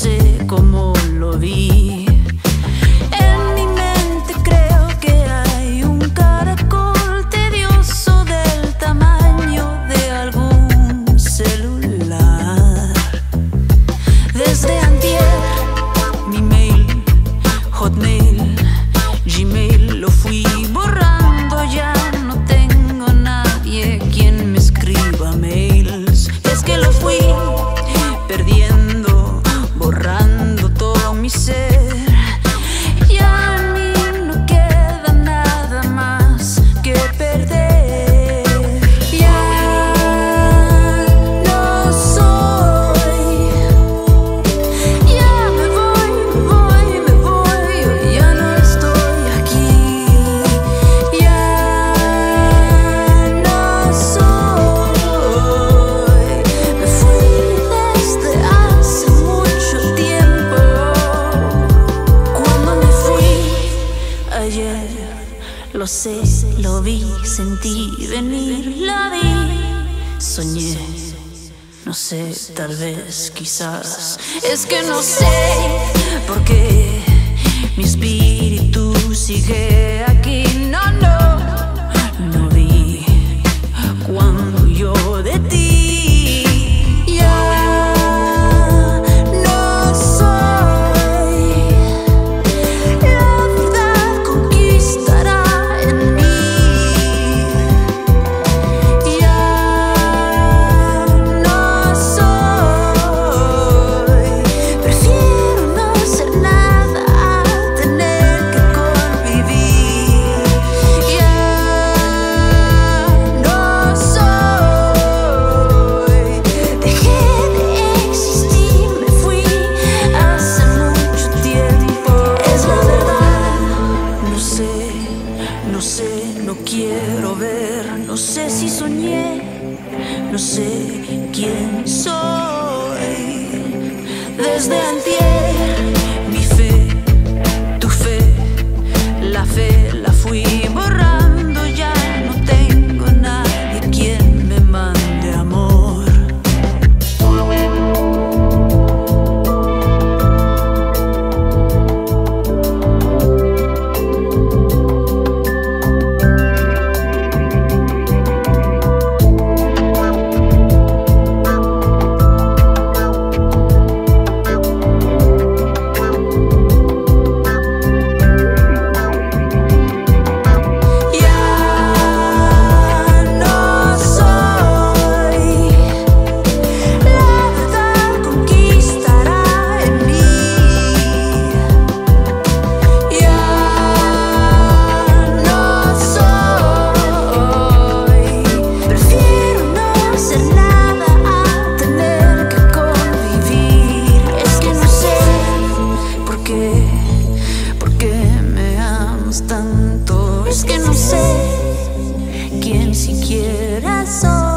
sé cómo lo vi. En mi mente creo que hay un caracol tedioso del tamaño de algún celular. Desde antier, mi mail, Hotmail, Gmail, lo fui borrando, ya no tengo nadie quien me escriba mails. Es que lo fui perdiendo, borrando todo mi ser. Ya a mí no queda nada más que perder. Ya no soy. Ya me voy, yo ya no estoy aquí. Ya no soy. Me fui desde hace mucho tiempo. Cuando me fui ayer, lo sé, lo vi, sentí venir, la vi, soñé. No sé, tal vez, quizás. Es que no sé por qué mi espíritu sigue aquí. No, no, no vi cuando yo de ti. Ya no soy. La verdad conquistará en mí. Ya no soy. Prefiero no ser nada a tener que convivir. Ya no soy. Dejé de existir, me fui hace mucho tiempo. Es la verdad. No sé, no sé, no quiero ver. No sé si soñé, no sé quién soy. Desde antier, mi fe, tu fe, la fe la fui borrando. Ya no tengo nadie quien me mande amor. Ya no soy. La verdad conquistará en mí. Ya no soy. Prefiero no ser nada a tener que convivir. Es que no sé por qué me amas tanto. Es que no sé quién siquiera soy.